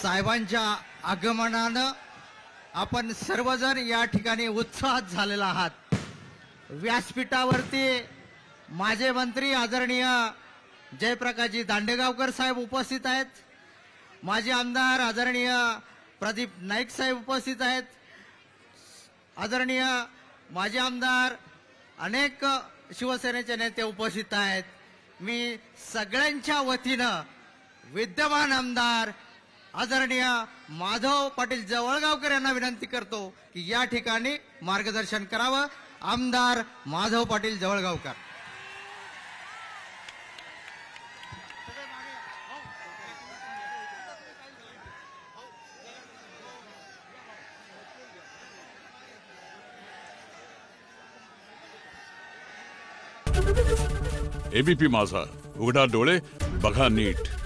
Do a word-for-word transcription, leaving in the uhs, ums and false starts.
साहेबांच्या आगमनानं आपण सर्वजण या ठिकाणी उत्साहात झालेला आहात। व्यासपीठावरती माजी मंत्री आदरणीय जयप्रकाशजी दांडेगावकर साहेब उपस्थित आहेत। माजी आमदार आदरणीय प्रदीप नाईक साहेब उपस्थित आहेत। आदरणीय माजी आमदार अनेक शिवसेनेचे नेते उपस्थित आहेत। मी सगळ्यांच्या वतीनं विद्यमान आमदार आदरणीय माधव पाटील जवळगावकर यांना विनंती करतो की या ठिकाणी मार्गदर्शन करावं। आमदार माधव पाटील जवळगावकर। एबीपी माझा, उघडा डोळे बघा नीट।